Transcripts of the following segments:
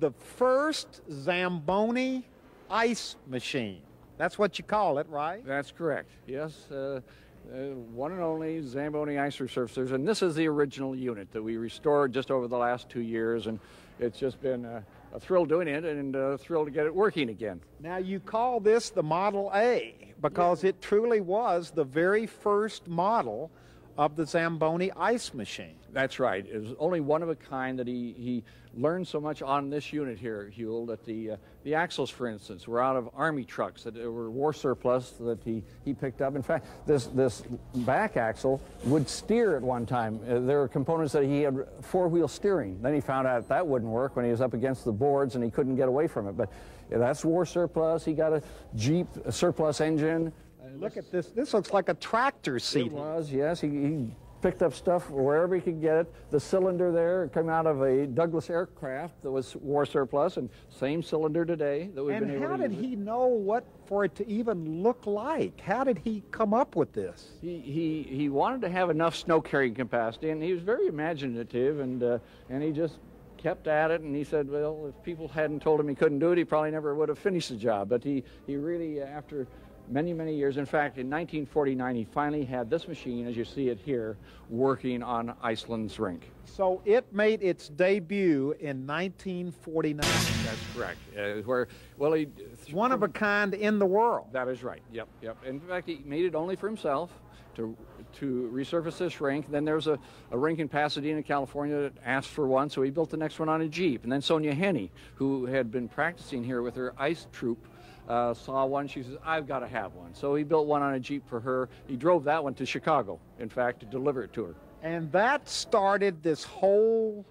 the first Zamboni ice machine. That's what you call it, right? That's correct. Yes, one and only Zamboni ice resurfacers, and this is the original unit that we restored just over the last 2 years, and it's just been a thrill doing it and a thrill to get it working again. Now you call this the Model A because it truly was the very first model of the Zamboni ice machine. That's right. It was only one of a kind that he learned so much on this unit here, Huell, that the axles, for instance, were out of Army trucks that were war surplus that he picked up. In fact, this back axle would steer at one time. There were components that he had four-wheel steering. Then he found out that wouldn't work when he was up against the boards and he couldn't get away from it. But that's war surplus. He got a Jeep surplus engine. Look at this. This looks like a tractor seat. It was, yes. He picked up stuff wherever he could get it. The cylinder there came out of a Douglas aircraft that was war surplus, and same cylinder today that we've been able to use. And how did he know what for it to even look like? How did he come up with this? He wanted to have enough snow carrying capacity, and he was very imaginative, and he just kept at it, and he said, well, if people hadn't told him he couldn't do it, he probably never would have finished the job. But he really, after many, many years. In fact, in 1949, he finally had this machine, as you see it here, working on Iceland's rink. So it made its debut in 1949. That's correct. One of a kind in the world. That is right. Yep. In fact, he made it only for himself to resurface this rink. Then there was a rink in Pasadena, California that asked for one, so he built the next one on a Jeep. And then Sonia Henney, who had been practicing here with her ice troupe, saw one. She says, I've got to have one. So he built one on a Jeep for her. He drove that one to Chicago, in fact, to deliver it to her. And that started this whole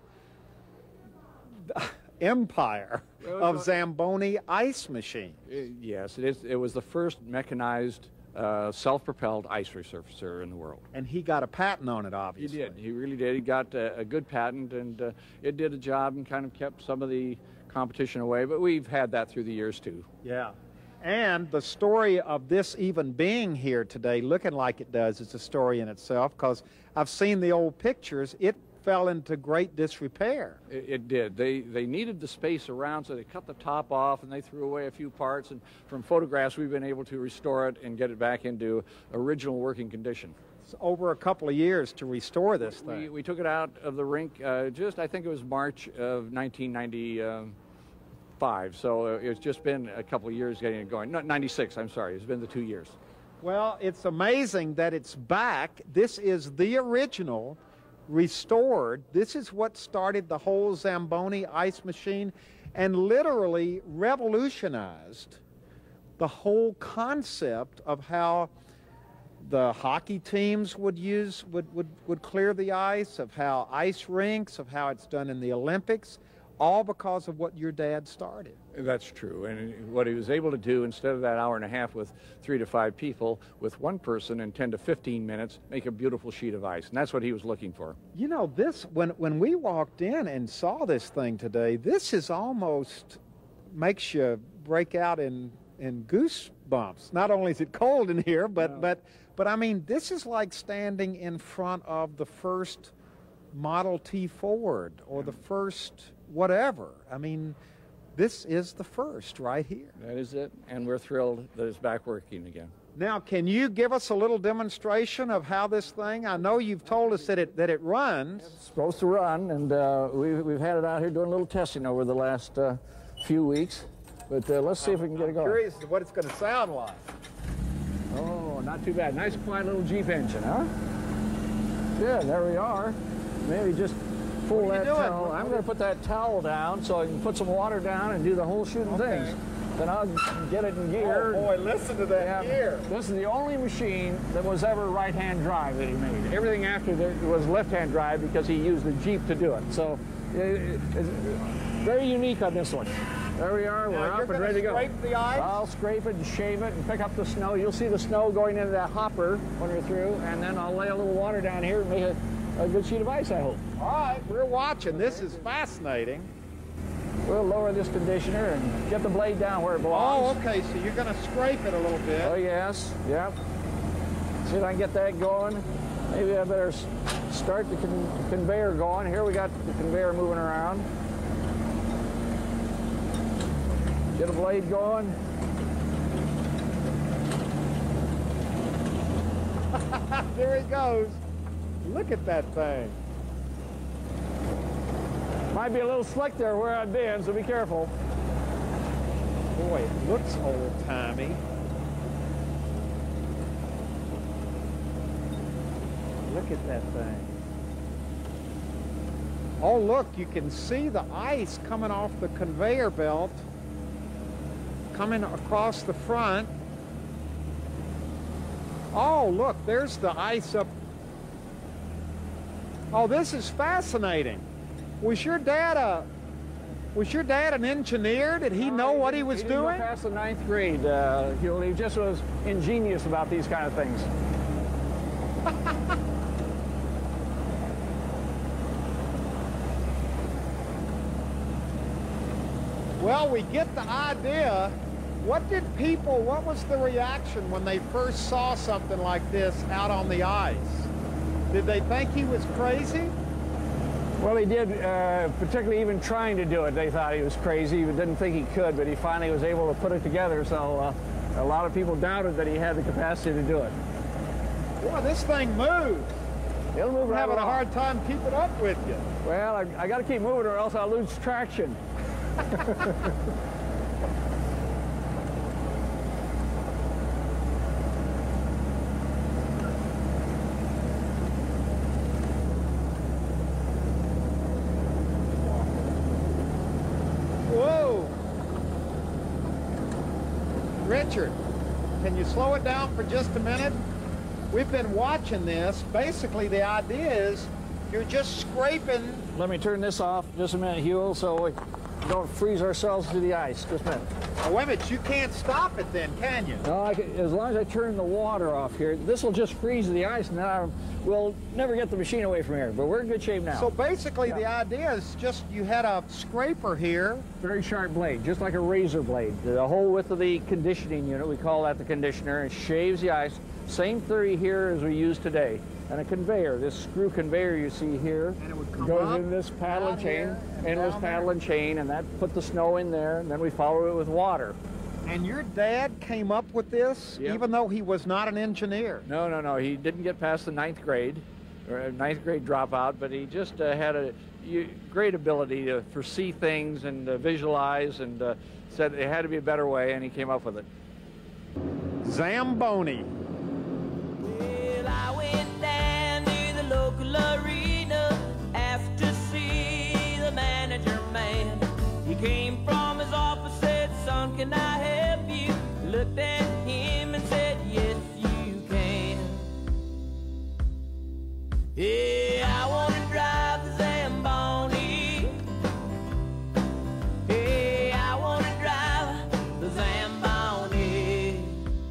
empire of Zamboni ice machines. Yes, it was the first mechanized, self-propelled ice resurfacer in the world. And he got a patent on it, obviously. He did. He really did. He got a good patent, and it did a job and kind of kept some of the competition away, but we've had that through the years too. Yeah. And the story of this even being here today, looking like it does, is a story in itself, because I've seen the old pictures. It fell into great disrepair. It did. They needed the space around, so they cut the top off and they threw away a few parts, and from photographs we've been able to restore it and get it back into original working condition. It's over a couple of years to restore this thing. We took it out of the rink I think it was March of 1995, so it's just been a couple of years getting it going. No, 96, I'm sorry. It's been the 2 years. Well, it's amazing that it's back. This is the original, restored. This is what started the whole Zamboni ice machine and literally revolutionized the whole concept of how the hockey teams would clear the ice, of how ice rinks, of how it's done in the Olympics, all because of what your dad started. That's true. And what he was able to do, instead of that hour and a half with 3 to 5 people, with one person in 10 to 15 minutes, make a beautiful sheet of ice. And that's what he was looking for. You know, this, when we walked in and saw this thing today, this is almost makes you break out in goosebumps. Not only is it cold in here, but I mean, this is like standing in front of the first Model T Ford or the first whatever. I mean, this is the first right here. That is it, and we're thrilled that it's back working again. Now, can you give us a little demonstration of how this thing, I know you've told us that it runs. It's supposed to run, and we've had it out here doing a little testing over the last few weeks, but let's see if we can get it going. I'm curious what it's going to sound like. Oh, not too bad. Nice, quiet little Jeep engine, huh? Good, there we are. Maybe just pull that towel. I'm going to put that towel down so I can put some water down and do the whole shooting things. Then I'll get it in gear. Oh boy, listen to that gear. This is the only machine that was ever right-hand drive that he made. Everything after that was left-hand drive because he used the Jeep to do it. So it's very unique on this one. There we are, we're up and ready to go. Scrape the ice? I'll scrape it and shave it and pick up the snow. You'll see the snow going into that hopper when you're through, and then I'll lay a little water down here and make a good sheet of ice, I hope. All right, we're watching. This is fascinating. We'll lower this conditioner and get the blade down where it belongs. Oh, okay, so you're going to scrape it a little bit. Oh, yes, yep. See if I can get that going. Maybe I better start the conveyor going. Here we got the conveyor moving around. Get a blade going. There he goes. Look at that thing. Might be a little slick there where I've been, so be careful. Boy, it looks old-timey. Look at that thing. Oh, look, you can see the ice coming off the conveyor belt, coming across the front. Oh, look, there's the ice up. Oh, this is fascinating. Was your dad an engineer? Did he know what he was He didn't doing? go past the 9th grade. He just was ingenious about these kind of things. Well, we get the idea. What was the reaction when they first saw something like this out on the ice? Did they think he was crazy? Well, he did, particularly even trying to do it. They thought he was crazy. He didn't think he could, but he finally was able to put it together. So a lot of people doubted that he had the capacity to do it. Boy, this thing moves. It'll move I'm right having a along. hard time keeping up with you. Well, I got to keep moving or else I'll lose traction. Whoa! Richard, can you slow it down for just a minute? We've been watching this. Basically, the idea is you're just scraping. Let me turn this off just a minute, Huell, so we don't freeze ourselves to the ice. Just a minute. Oh, wait a minute, you can't stop it then, can you? No, as long as I turn the water off here, this will just freeze the ice, and then we'll never get the machine away from here. But we're in good shape now. So basically, the idea is just you had a scraper here. Very sharp blade, just like a razor blade. The whole width of the conditioning unit, we call that the conditioner. It shaves the ice. Same theory here as we use today. And a conveyor, this screw conveyor you see here, And it would come goes up, in this paddle and down chain, here, and into this down paddle there. and chain, and that put the snow in there, and then we follow it with water. And your dad came up with this, Yep. even though he was not an engineer. No, he didn't get past the 9th grade, or 9th grade dropout, but he just had a great ability to foresee things and visualize, and said it had to be a better way, and he came up with it. Zamboni. Well, I went down to the local arena after to see the manager man. He came from his office, said, "Son, can I help you?" Looked at him and said, "Yes, you can." Yeah, I want to drive the Zamboni. Hey, I want to drive the Zamboni.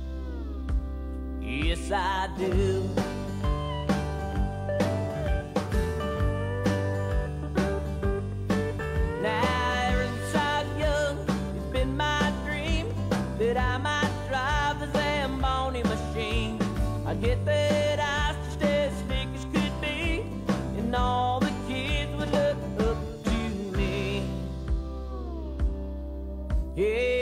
Yes, I do. Now, ever since I was young, it's been my dream that I might drive the Zamboni machine. I get that ice just as slick as could be, and all the kids would look up to me. Yeah.